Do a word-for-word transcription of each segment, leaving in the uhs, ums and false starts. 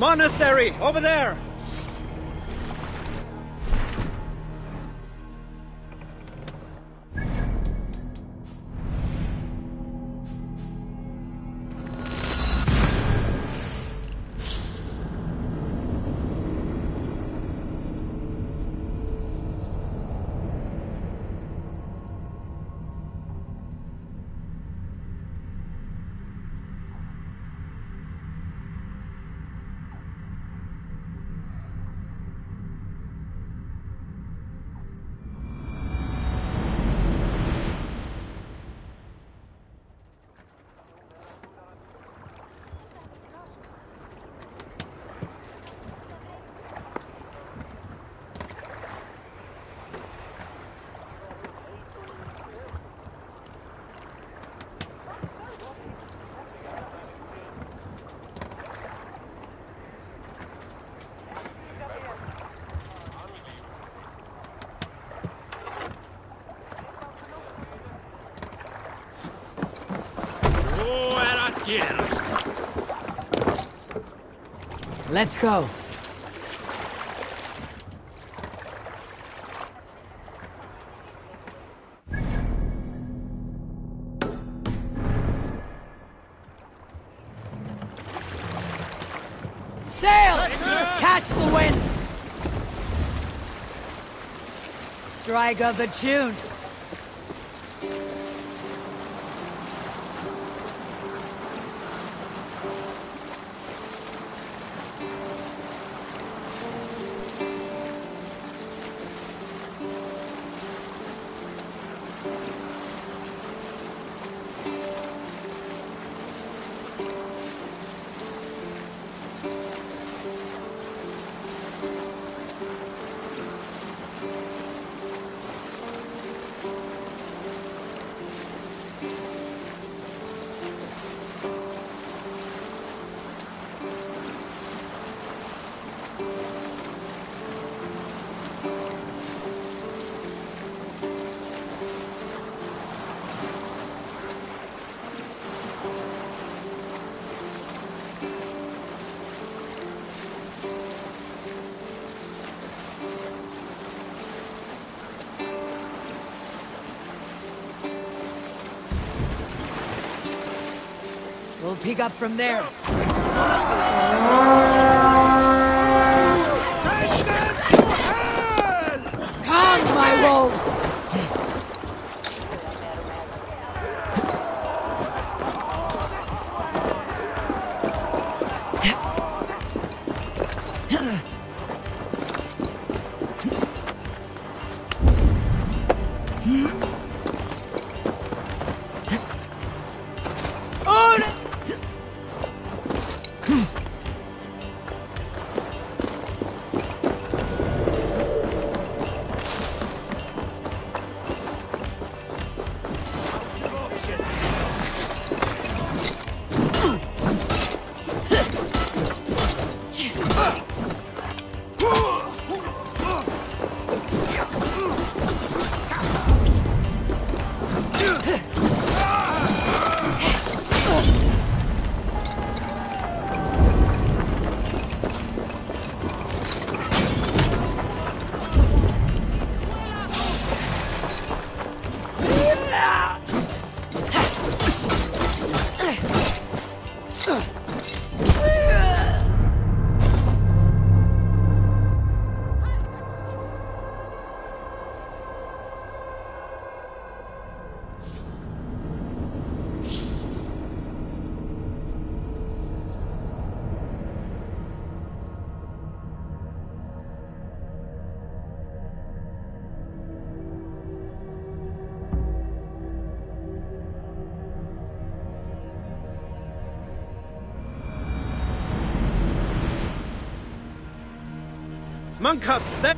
Monastery, over there! Let's go. Sail! Catch the wind! Strike up a tune. We'll pick up from there. Come, my wolves! Monk huts there!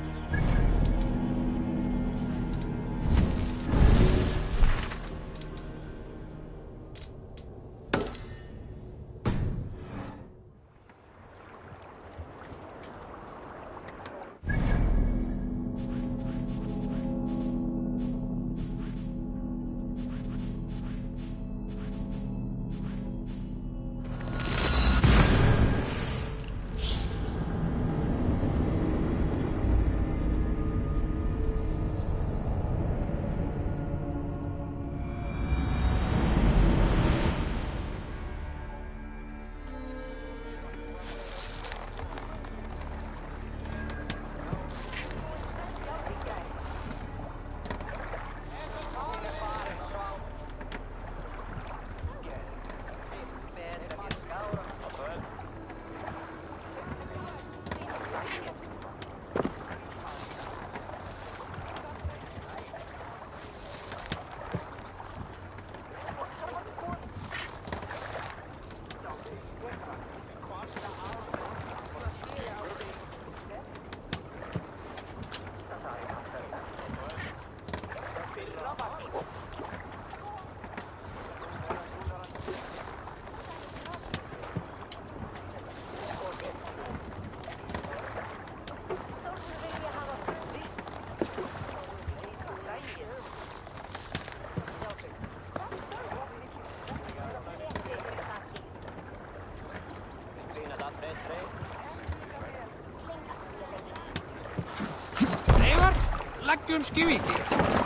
Läkkyyms kivikin.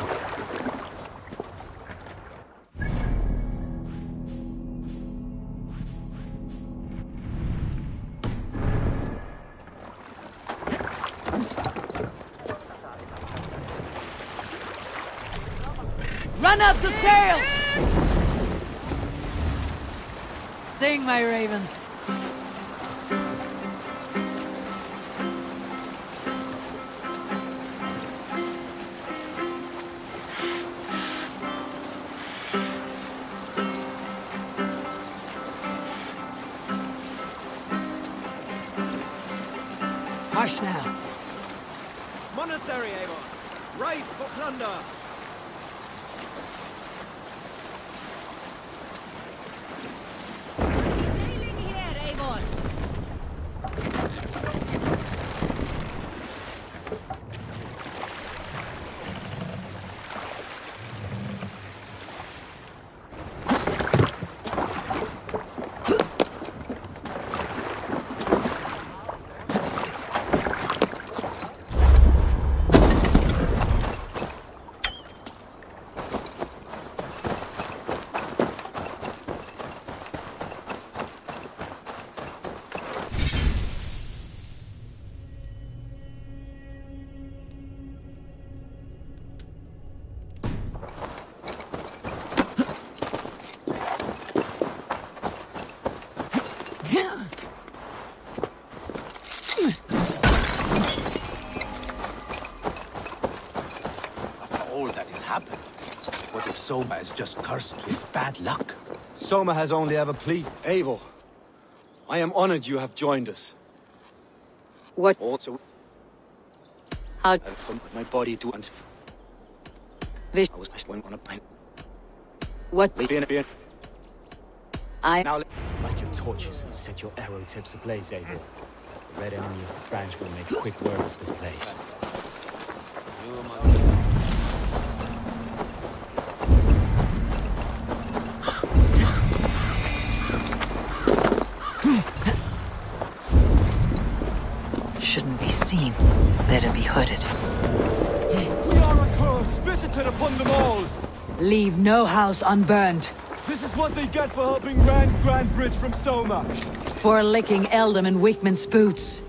Run up the sail! Sing, my ravens. March now. Monastery, Avon. Right for plunder. All that has happened. What if Soma is just cursed with bad luck? Soma has only ever pleaded. Eivor, I am honored you have joined us. What? Also, How? I put my body to and Vish? I was just on a pint. What? Being, being. I. Now, Light your torches and set your arrow tips ablaze, Eivor. The Red Army of the Branch will make quick work of this place. Shouldn't be seen. Better be hooded. we are a curse visited upon them all. Leave no house unburned. This is what they get for helping Rand Grandbridge from Soma. For licking Eldam and Wickman's boots.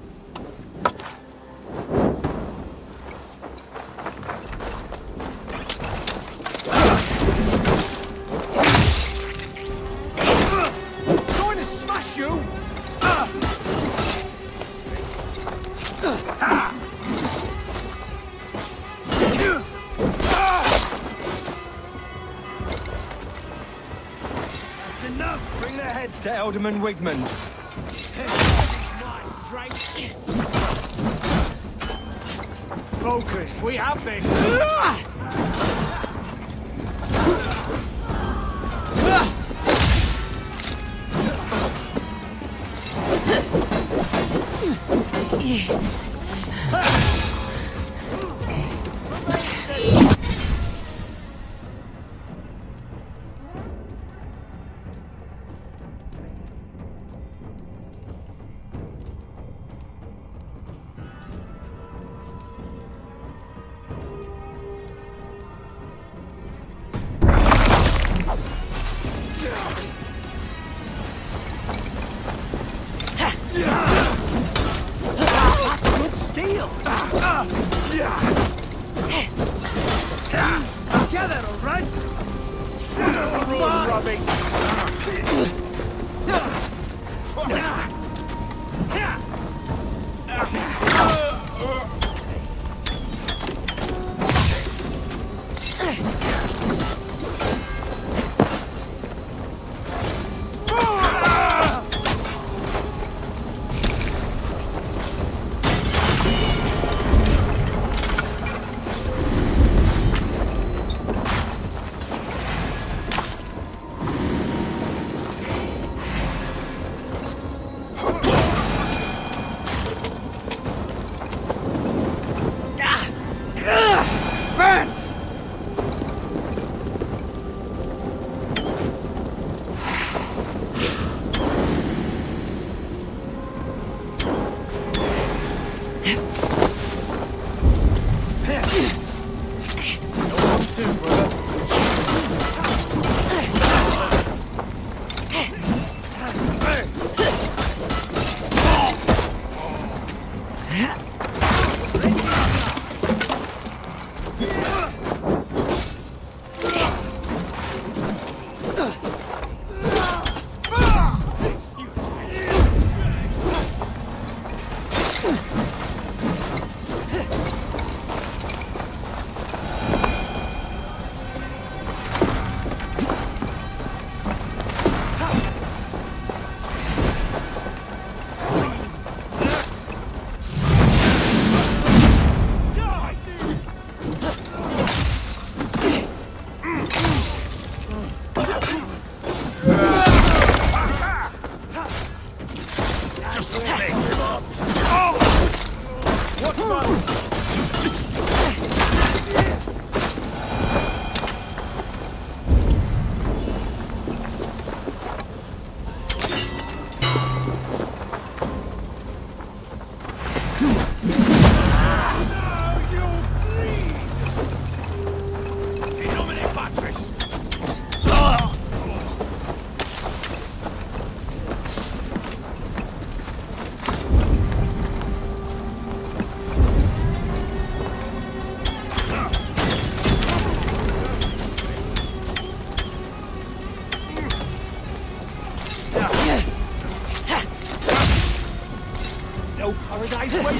Going to smash you! That's enough! Bring their heads to Alderman Wigman. Focus, we have this. Steel! Together, all right? Rubbing.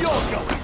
you're going.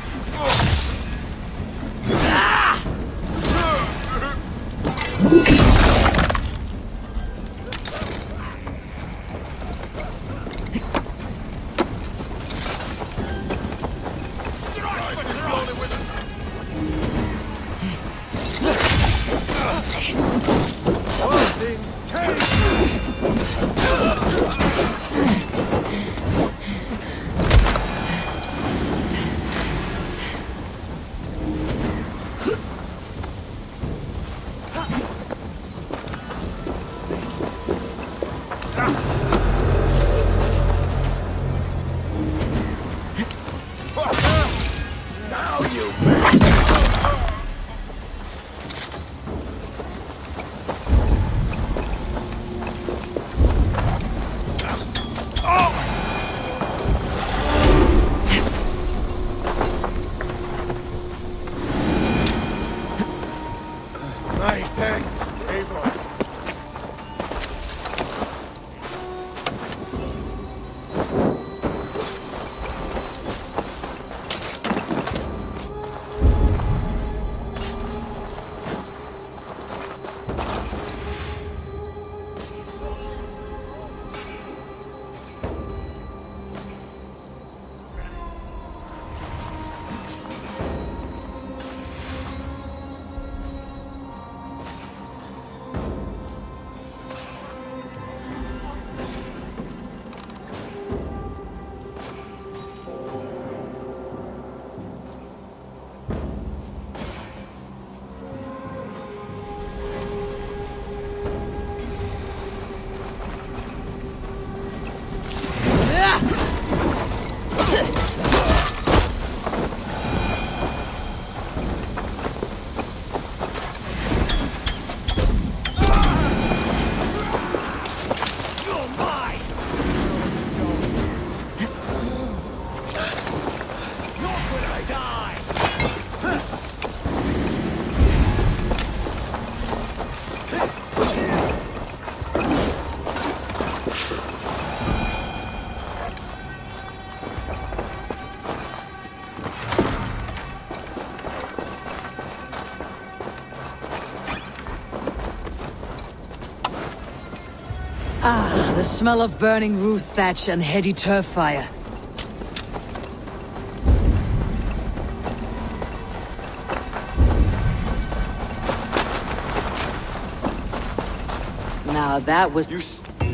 Ah, the smell of burning roof thatch and heady turf fire. Now that was... You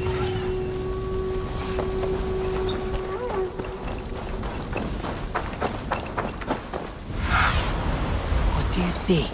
What do you see?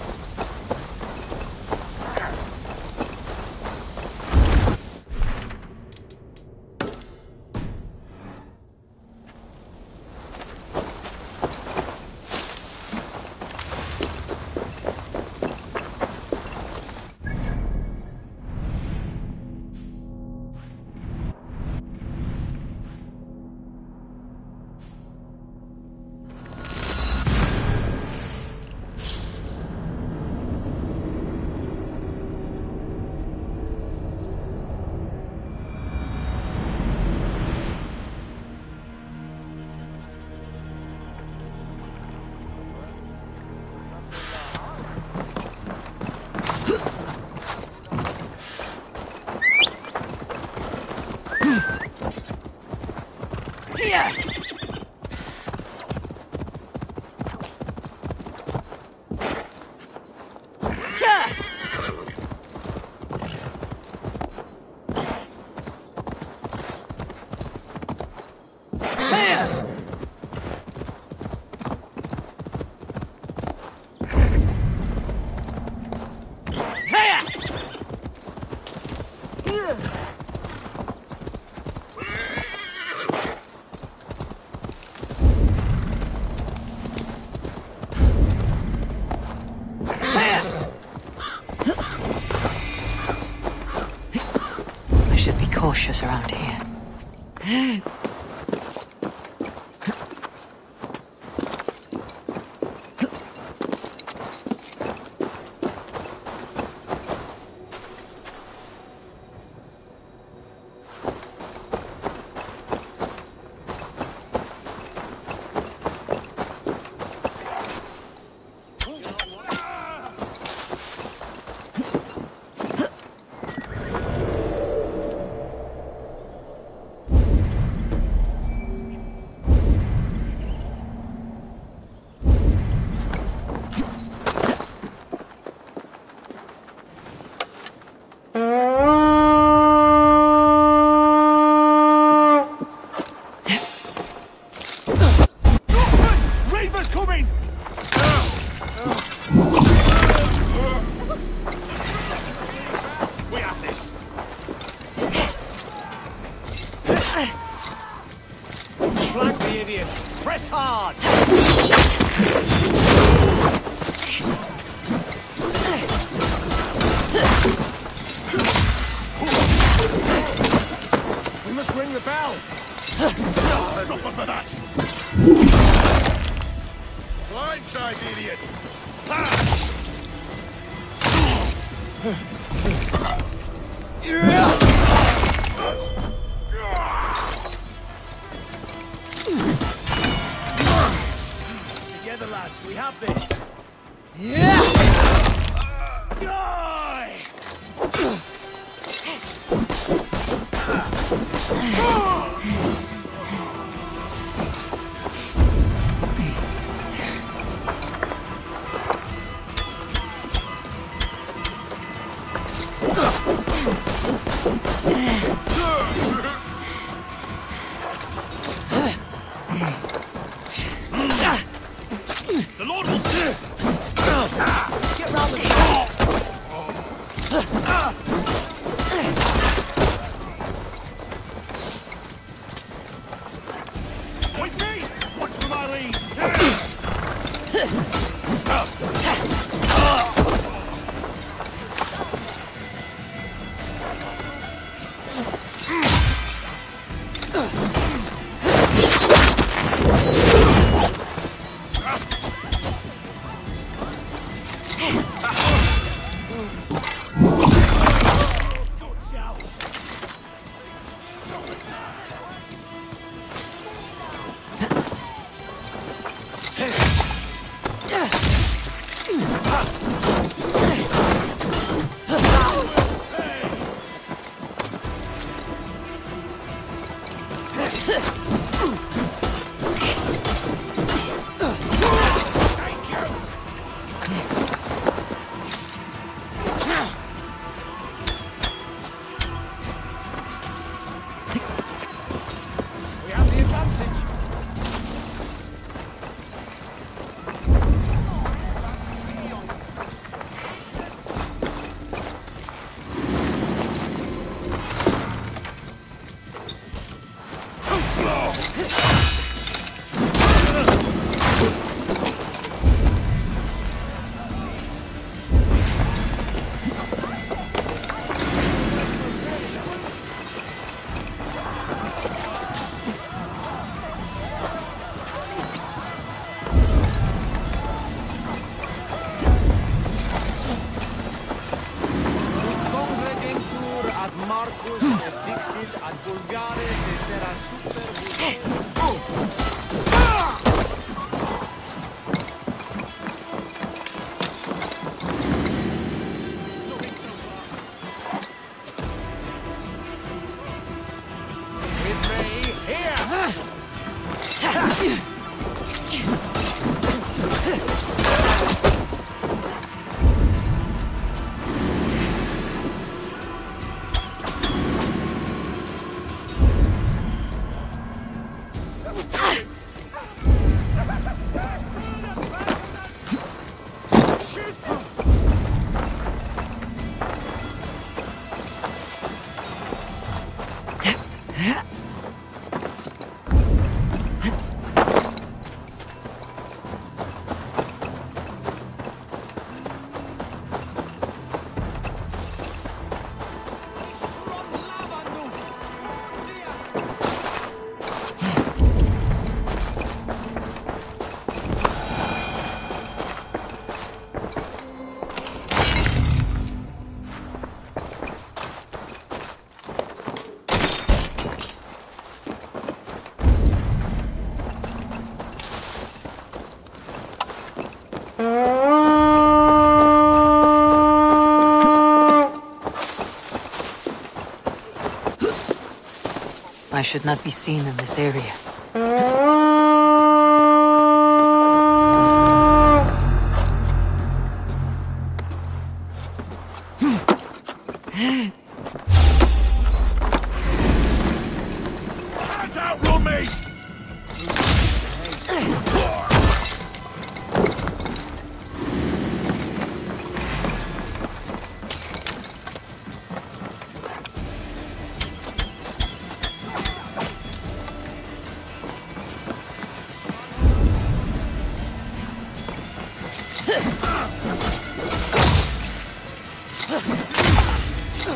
Cautious around here. this hard! We must ring the bell! Suffer for that! Blindside, idiot! Together, lads, we have this! Die! The Lord will see! Get round the shore! With me! Watch for my lead! Good shout! We have the advantage! Congregentur ad Marcus et dixit ad vulgare de terra super. With me, here! I should not be seen in this area. Hands out, roommate!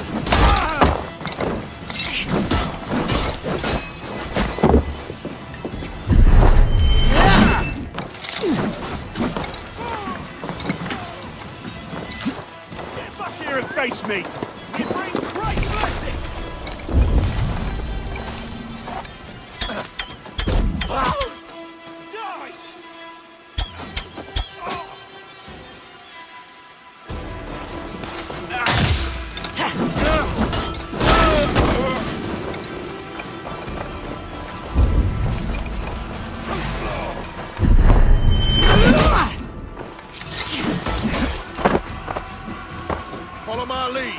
Get back here and face me! You bring Christ blessing! Die! Follow my lead.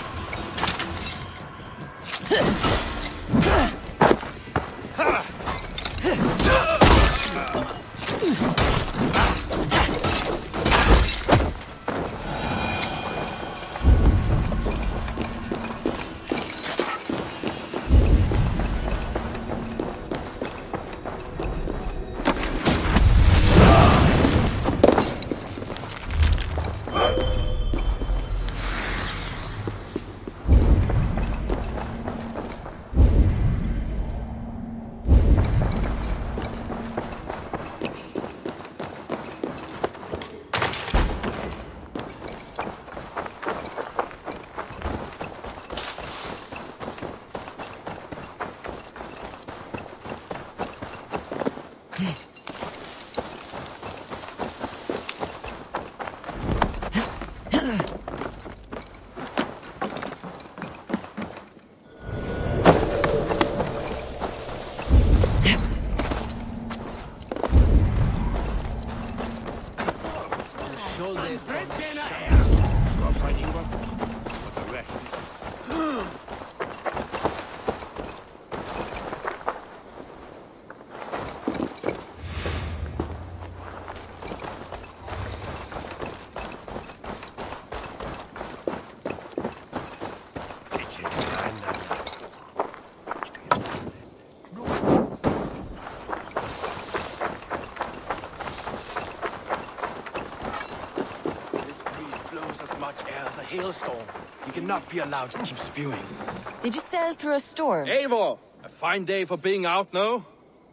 Hailstorm. You cannot be allowed to keep spewing. Did you sail through a storm? Eivor! A fine day for being out, no?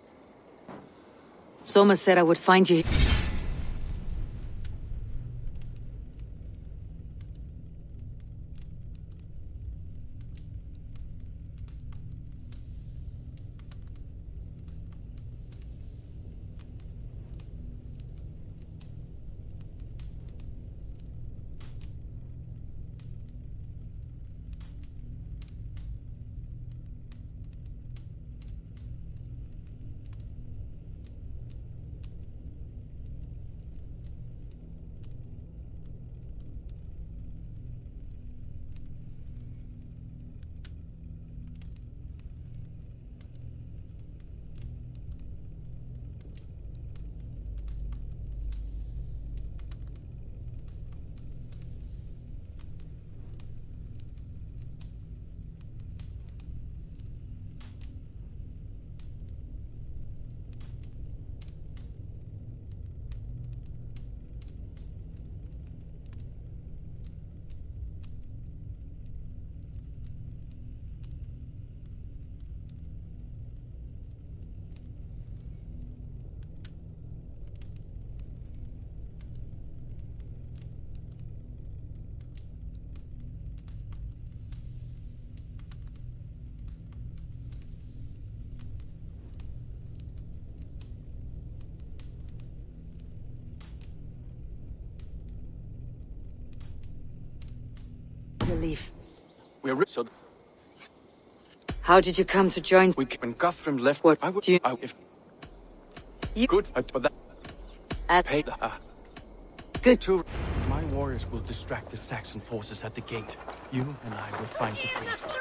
Soma said I would find you. Relief. We're rich, so How did you come to join? we when Guthrum left. What I would do you- I, if You- good I, but that At- pay uh, Good. to my warriors will distract the Saxon forces at the gate. You and I will find the priest.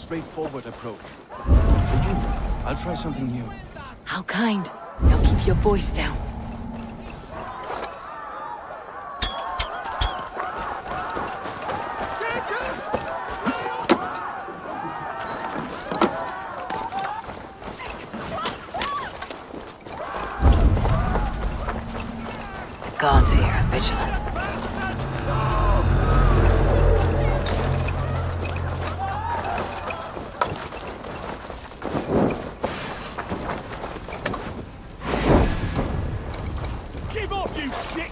straightforward approach. For you, I'll try something new. How kind. Now keep your voice down. The guards here are vigilant. Give up, you shit!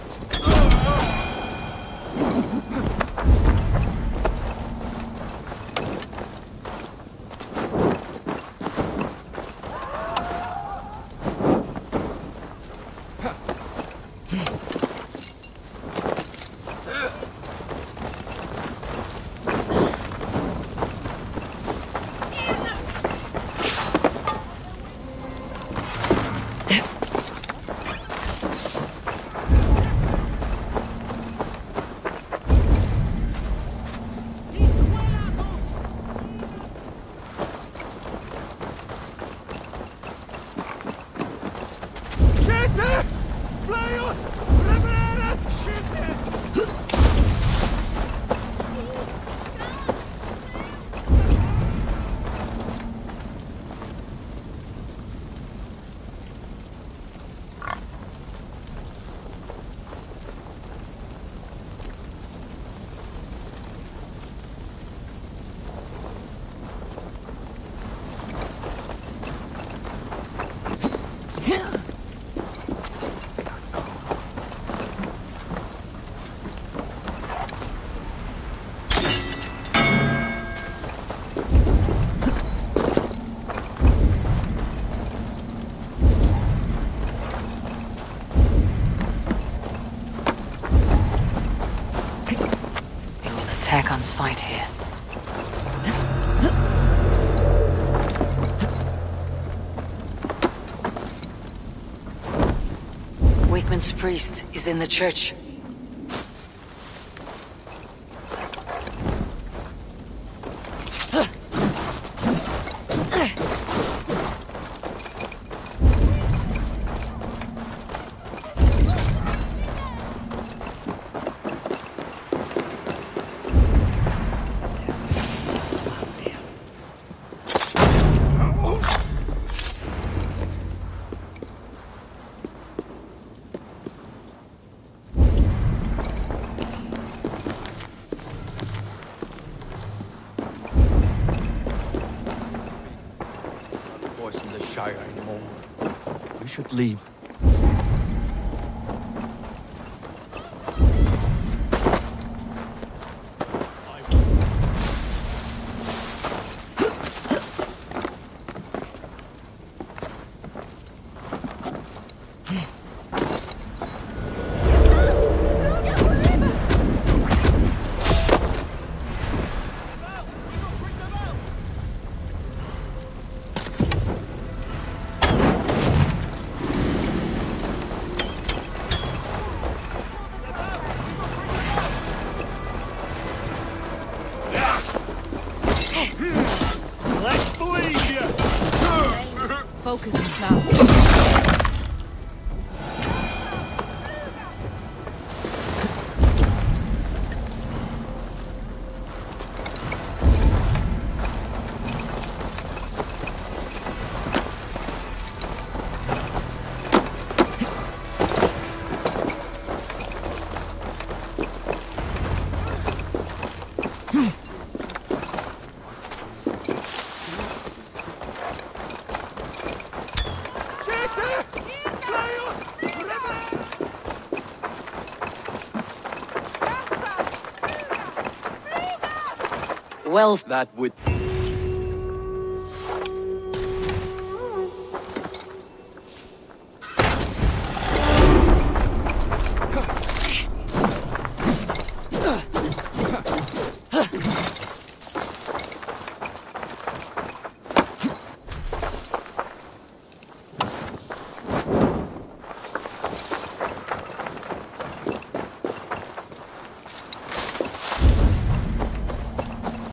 Attack on sight here. Wakeman's priest is in the church. In the Shire anymore. We should leave. Let's believe you! Focus now. Well, That would...